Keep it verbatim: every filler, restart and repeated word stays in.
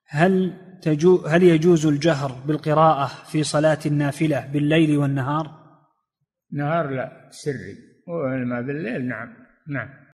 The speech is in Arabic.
هل تجو هل يجوز الجهر بالقراءة في صلاة النافلة بالليل والنهار؟ نهار لا، سري، وما بالليل نعم. نعم.